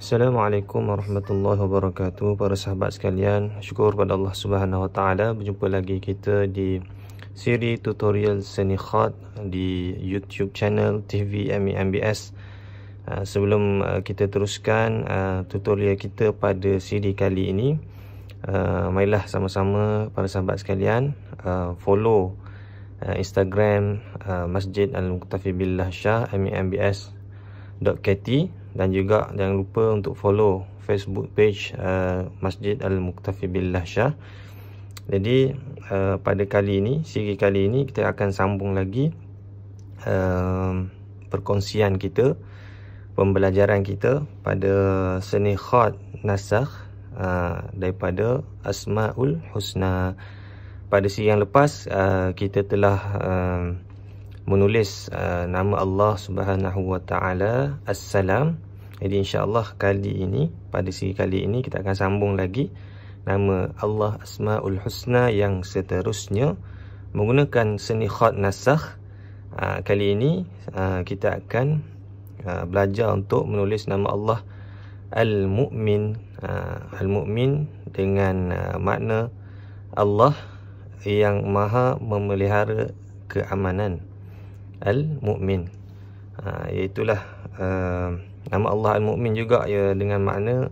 Assalamualaikum warahmatullahi wabarakatuh. Para sahabat sekalian, syukur pada Allah Subhanahu Wa Taala, berjumpa lagi kita di siri tutorial seni khat di YouTube channel TV MBS. Sebelum kita teruskan tutorial kita pada siri kali ini, marilah sama-sama para sahabat sekalian follow Instagram Masjid Al-Muqtafi Billah Shah MBS.KT, dan juga jangan lupa untuk follow Facebook page Masjid Al-Muqtafi Billah Shah. Jadi pada kali ini, siri kali ini kita akan sambung lagi perkongsian kita, pembelajaran kita pada seni khat nasakh daripada Asmaul Husna. Pada siri yang lepas kita telah menulis nama Allah Subhanahu Wa Taala As-Salam. Jadi insya-Allah kali ini, pada siri kali ini kita akan sambung lagi nama Allah Asmaul Husna yang seterusnya menggunakan seni khat nasakh. Kali ini kita akan belajar untuk menulis nama Allah Al-Mu'min. Al-Mu'min dengan makna Allah yang maha memelihara keamanan. Al-Mu'min, iaitulah nama Allah Al-Mu'min juga ya, dengan makna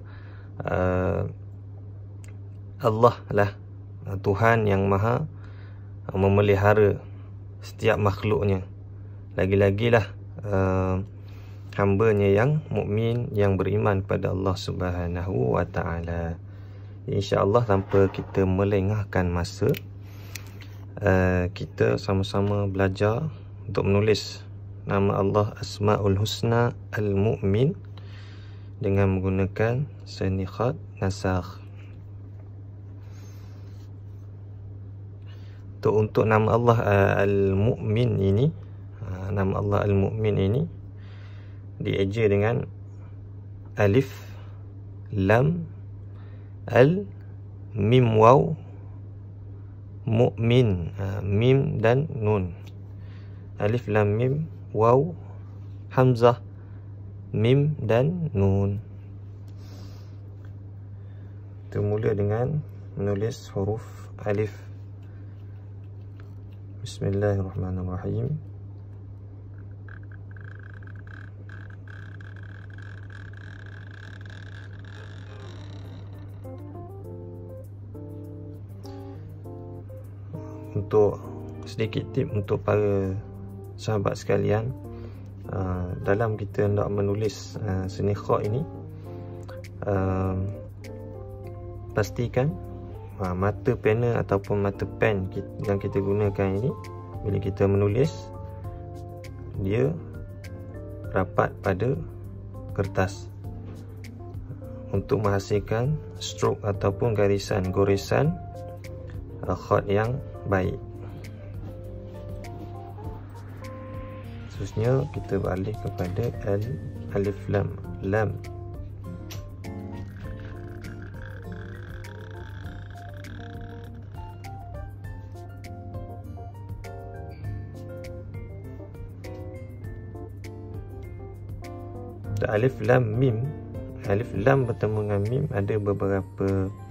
Allah lah Tuhan yang maha memelihara setiap makhluknya. Lagi-lagilah hambanya yang mukmin, yang beriman kepada Allah Subhanahu Wa Taala. InsyaAllah tanpa kita melengahkan masa, kita sama-sama belajar untuk menulis nama Allah Asmaul Husna Al-Mu'min dengan menggunakan seni khat nasakh. Untuk nama Allah Al-Mu'min ini, nama Allah Al-Mu'min ini dieja dengan alif, lam, al, mim, waw, mu'min, mim dan nun. Alif, lam, mim, waw, hamzah, mim dan nun. Kita mula dengan menulis huruf alif. Bismillahirrahmanirrahim. Untuk sedikit tip untuk para sahabat sekalian, dalam kita hendak menulis seni khat ini, pastikan mata pena ataupun mata pen yang kita gunakan ini, bila kita menulis, dia rapat pada kertas untuk menghasilkan strok ataupun garisan goresan khat yang baik. Seterusnya kita beralih kepada alif, lam, lam. Alif, lam, mim. Alif, lam bertemu dengan mim ada beberapa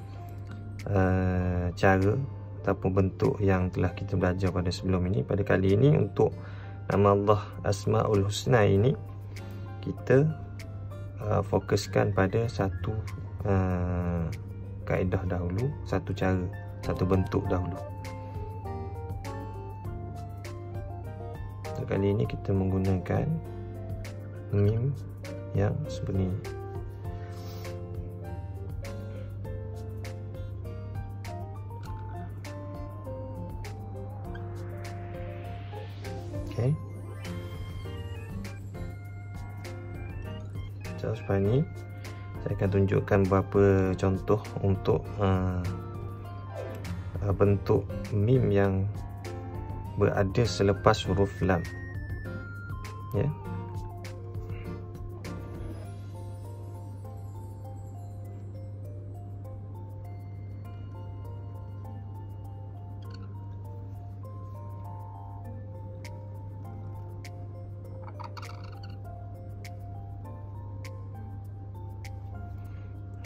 cara ataupun bentuk yang telah kita belajar pada sebelum ini. Pada kali ini, untuk nama Allah Asmaul Husna ini, kita fokuskan pada satu kaedah dahulu, satu cara, satu bentuk dahulu. Untuk kali ini kita menggunakan mim yang seperti ini. Okay. Seperti ini, saya akan tunjukkan beberapa contoh untuk bentuk mim yang berada selepas huruf lam. Ya.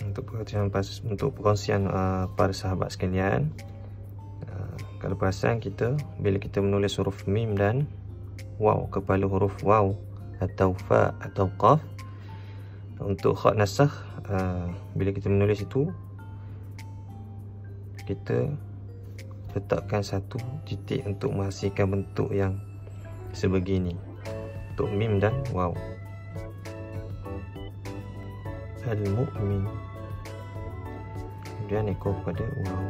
untuk perkongsian para sahabat sekalian. Kalau perasan kita, bila kita menulis huruf mim dan waw, kepala huruf waw atau fa atau qaf, untuk khat nasakh, bila kita menulis itu, kita letakkan satu titik untuk menghasilkan bentuk yang sebegini untuk mim dan waw. Al-mu'min, kemudian ekor pada waw.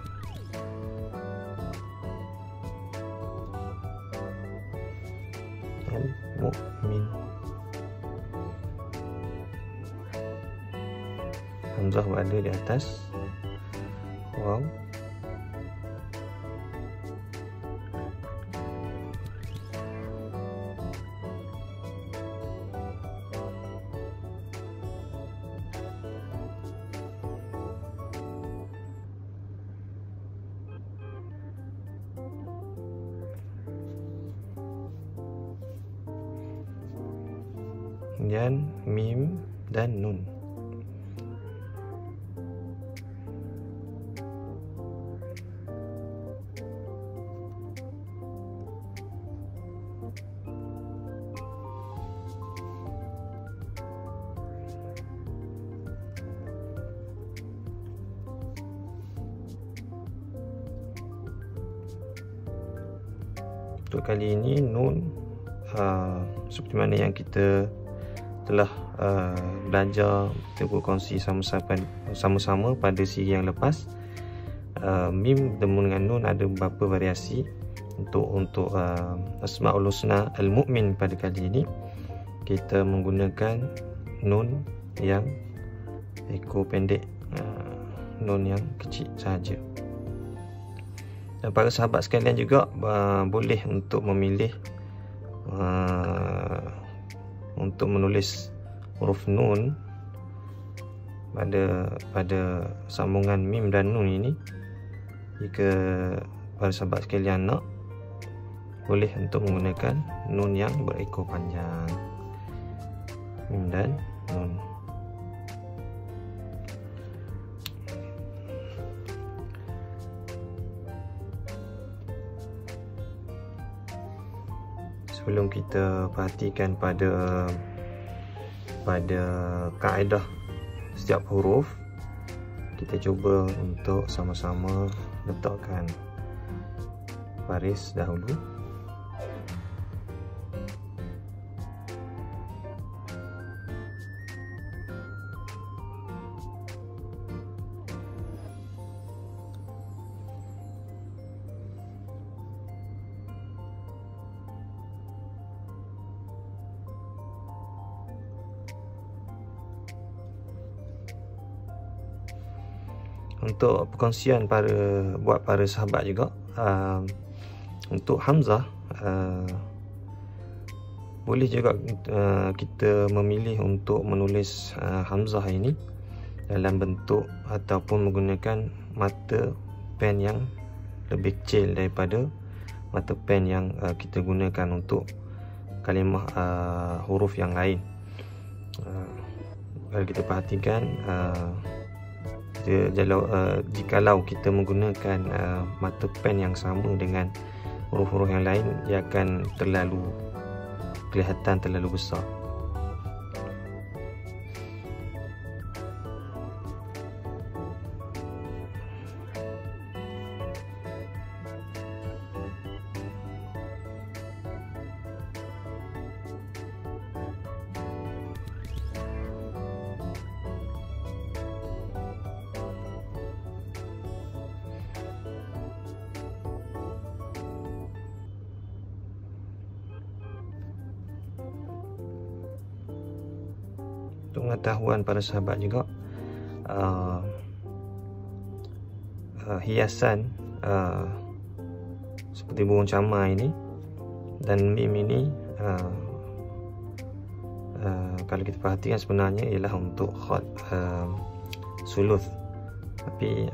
Al-mu'min, hamzah berada di atas waw. Kemudian mim dan nun. Untuk kali ini nun seperti mana yang kita telah belajar, kita berkongsi sama-sama pada siri yang lepas. Mim bertemu dengan nun ada beberapa variasi. Untuk Asmaul Husna Al-Mu'min pada kali ini, kita menggunakan nun yang ekor pendek, nun yang kecil sahaja. Dan para sahabat sekalian juga boleh untuk memilih untuk menulis huruf nun pada sambungan mim dan nun ini. Jika para sahabat sekalian nak, boleh untuk menggunakan nun yang berekor panjang, mim dan nun. Sebelum kita perhatikan pada kaedah setiap huruf, kita cuba untuk sama-sama letakkan baris dahulu. Untuk perkongsian buat para sahabat juga, untuk hamzah, boleh juga kita memilih untuk menulis hamzah ini dalam bentuk ataupun menggunakan mata pen yang lebih kecil daripada mata pen yang kita gunakan untuk kalimah huruf yang lain. Kalau kita perhatikan, jikalau kita menggunakan mata pen yang sama dengan huruf-huruf yang lain, ia akan kelihatan terlalu besar. Untuk pengetahuan para sahabat juga, hiasan seperti burung camar ini dan mim ini, kalau kita perhatikan sebenarnya ialah untuk khat suluth, tapi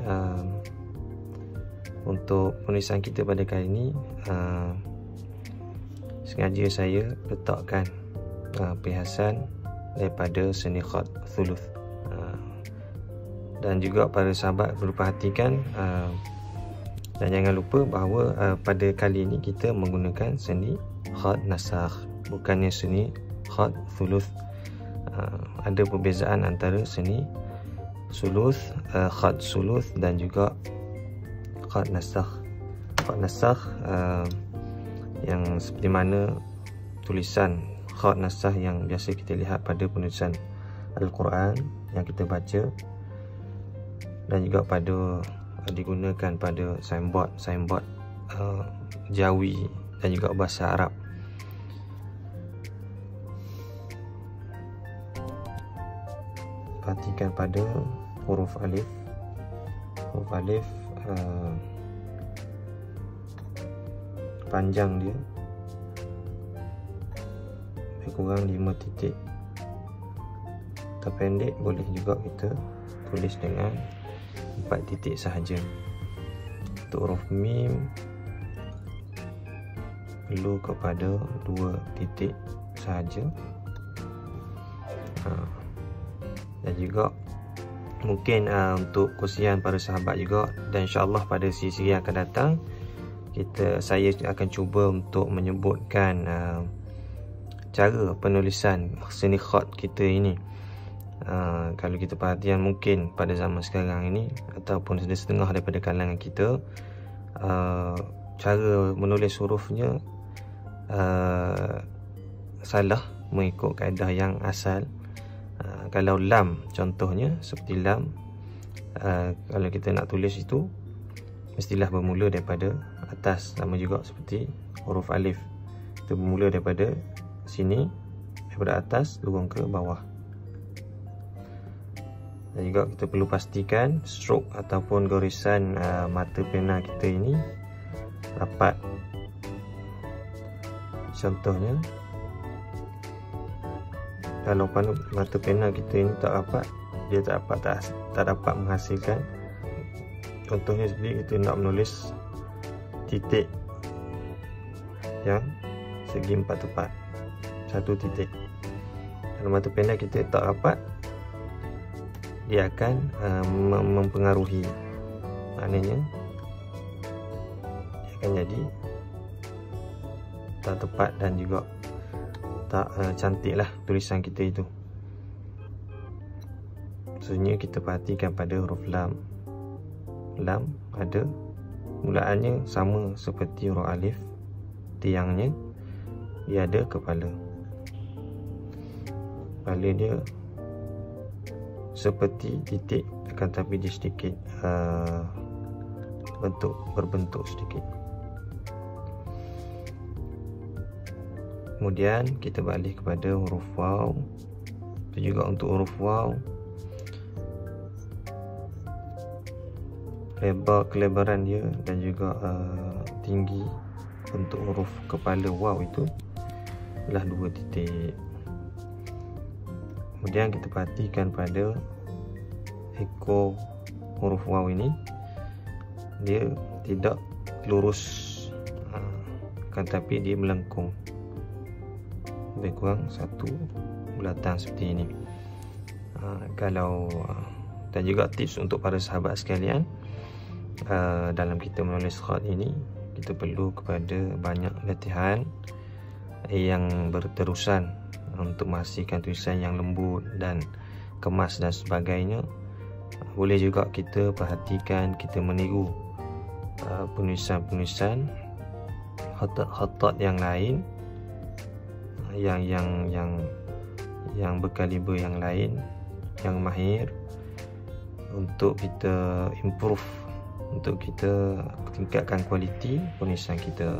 untuk penulisan kita pada kali ini, sengaja saya letakkan perhiasan daripada seni khat thuluth. Dan juga para sahabat perlu perhatikan dan jangan lupa bahawa pada kali ini kita menggunakan seni khat nasakh, bukannya seni khat thuluth. Ada perbezaan antara seni suluth, khat suluth dan juga khat nasakh. Khat nasakh yang seperti mana tulisan khat nasakh yang biasa kita lihat pada penulisan Al-Quran yang kita baca, dan juga digunakan pada signboard Jawi dan juga bahasa Arab. Perhatikan pada huruf alif. Huruf alif panjang dia lebih kurang 5 titik. Terpendek boleh juga kita tulis dengan 4 titik sahaja. Untuk huruf mim perlu kepada 2 titik sahaja. Dan juga mungkin untuk kongsian para sahabat juga, dan insyaAllah pada siri yang akan datang saya akan cuba untuk menyebutkan cara penulisan seni khat kita ini. Kalau kita perhatian mungkin pada zaman sekarang ini ataupun setengah daripada kalangan kita, cara menulis hurufnya salah mengikut kaedah yang asal. Kalau lam contohnya, seperti lam, kalau kita nak tulis itu mestilah bermula daripada atas. Sama juga seperti huruf alif, kita bermula daripada sini, daripada atas turun ke bawah. Dan juga kita perlu pastikan stroke ataupun garisan mata pena kita ini rapat. Contohnya, kalau mata pena kita ini tak rapat, dia tak dapat menghasilkan. Contohnya seperti kita nak menulis titik yang segi 4 tepat, 1 titik. Kalau mata pena kita tak rapat, dia akan mempengaruhi, maknanya dia akan jadi tak tepat dan juga tak cantik lah tulisan kita itu. Maksudnya kita perhatikan pada huruf lam. Lam ada mulaannya sama seperti huruf alif, tiangnya dia ada kepala. Kepala dia seperti titik, akan tapi dia sedikit berbentuk sedikit. Kemudian kita balik kepada huruf waw. Itu juga untuk huruf waw, kelebaran dia dan juga tinggi untuk huruf kepala waw itu adalah 2 titik. Kemudian kita perhatikan pada ekor huruf waw ini, dia tidak lurus, kan tapi dia melengkung, lebih kurang 1 bulatan seperti ini. Dan juga tips untuk para sahabat sekalian, dalam kita menulis khat ini, kita perlu kepada banyak latihan yang berterusan untuk memastikan tulisan yang lembut dan kemas dan sebagainya. Boleh juga kita perhatikan, kita meniru penulisan khatat yang lain, yang berkaliber yang lain, yang mahir, untuk kita improve, untuk kita tingkatkan kualiti penulisan kita.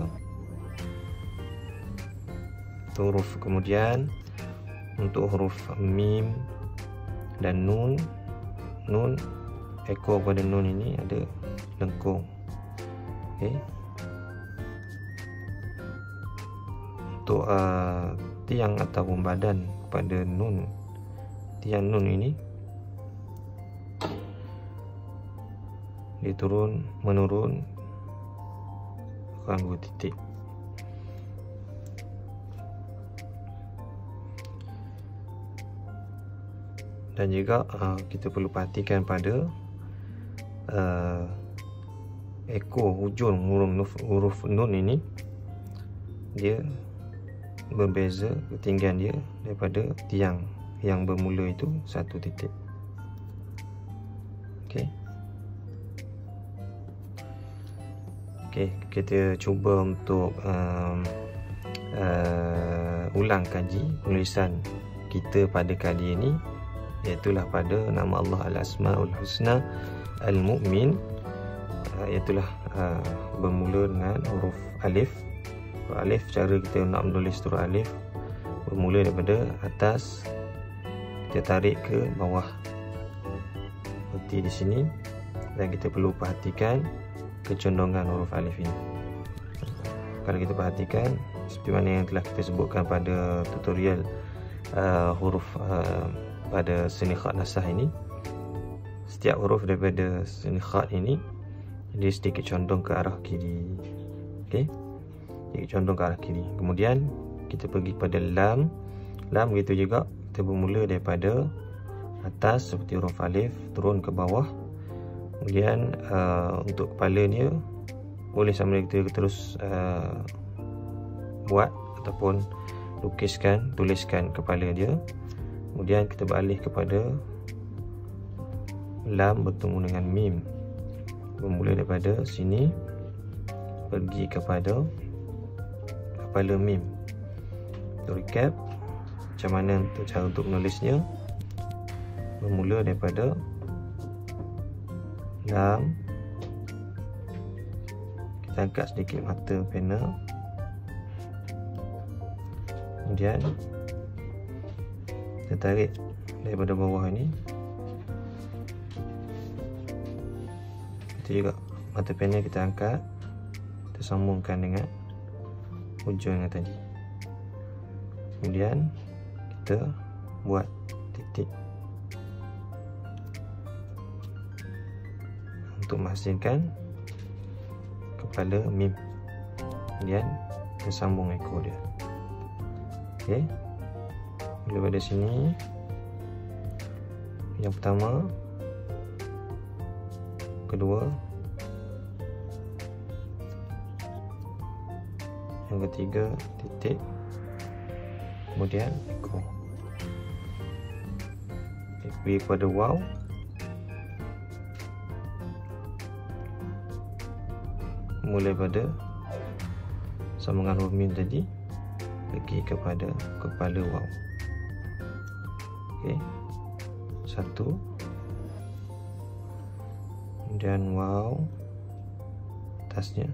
Huruf kemudian untuk huruf mim dan nun, ekor pada nun ini ada lengkung. Okey. Untuk tiang ataupun badan pada nun, tiang nun ini dia menurun kurang 2 titik. Dan juga kita perlu perhatikan pada ekor hujung huruf nun ini, dia berbeza ketinggian dia daripada tiang yang bermula itu 1 titik. Okey, kita cuba untuk ulang kaji penulisan kita pada kali ini, iaitulah pada nama Allah Al-Asmaul Husna Al-Mu'min, iaitulah bermula dengan huruf alif. Huruf alif, cara kita nak menulis huruf alif bermula daripada atas, kita tarik ke bawah seperti di sini, dan kita perlu perhatikan kecondongan huruf alif ini. Kalau kita perhatikan seperti mana yang telah kita sebutkan pada tutorial huruf pada seni khat nasakh ini, setiap huruf daripada seni khat ini dia sedikit condong ke arah kiri. Okey, sedikit condong ke arah kiri. Kemudian kita pergi pada lam. Lam begitu juga, kita bermula daripada atas seperti huruf alif turun ke bawah. Kemudian untuk kepala dia boleh sama ada kita terus buat ataupun tuliskan kepala dia. Kemudian kita beralih kepada lam bertemu dengan mim, bermula daripada sini pergi kepada kepala mim. Untuk recap macam mana cara untuk menulisnya, bermula daripada lam, kita angkat sedikit mata pena, kemudian kita tarik daripada bawah ini, kita juga mata pena kita angkat, kita sambungkan dengan hujung yang tadi. Kemudian kita buat titik untuk menghasilkan kepala mim. Kemudian kita sambung ekor dia. Okey, daripada sini yang pertama, kedua, yang ketiga titik, kemudian ekor. Pergi kepada waw, mulai pada sambungan huruf mim tadi pergi kepada kepala waw. Okey, 1, kemudian waw atasnya,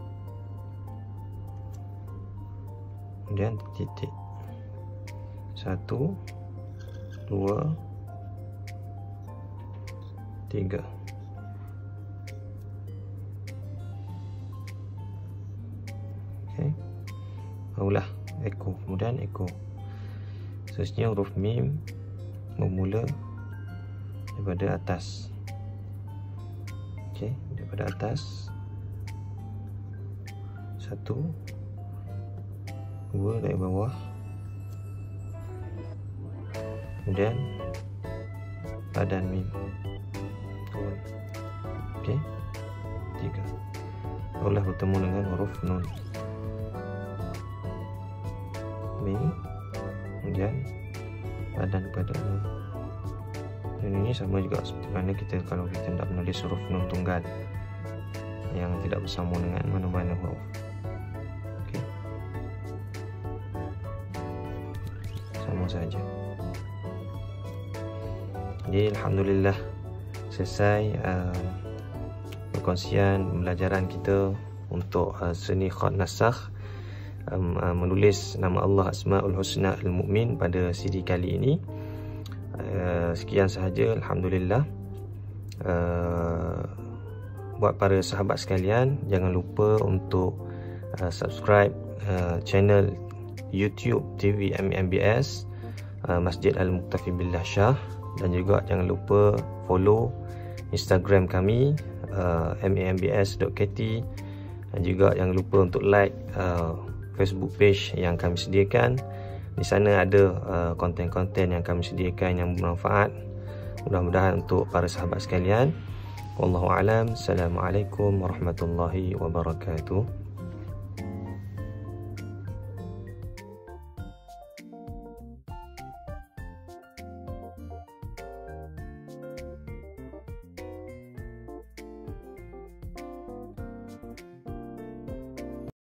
kemudian titik, 1, 2, 3. Okey, barulah ekor, kemudian ekor. Seterusnya huruf mim bermula daripada atas. Okey, daripada atas, 1, 2 dari bawah, kemudian badan mim turun. Okey, 3. Barulah bertemu dengan huruf nun, mim, kemudian badan pada nun. Dan ini sama juga seperti mana kita kalau kita nak menulis huruf nun tunggal yang tidak bersambung dengan mana-mana huruf. Okey, sama saja. Jadi alhamdulillah selesai perkongsian pembelajaran kita untuk seni khat nasakh, menulis nama Allah Asmaul Husna Al-Mu'min pada siri kali ini. Sekian sahaja, alhamdulillah. Buat para sahabat sekalian, jangan lupa untuk subscribe channel YouTube TV MAMBS Masjid Al-Muqtafi Billah Shah, dan juga jangan lupa follow Instagram kami mambs.kt, dan juga jangan lupa untuk like Facebook page yang kami sediakan. Di sana ada konten-konten yang kami sediakan yang bermanfaat Mudah-mudahan untuk para sahabat sekalian. Wallahu a'lam. Assalamualaikum warahmatullahi wabarakatuh.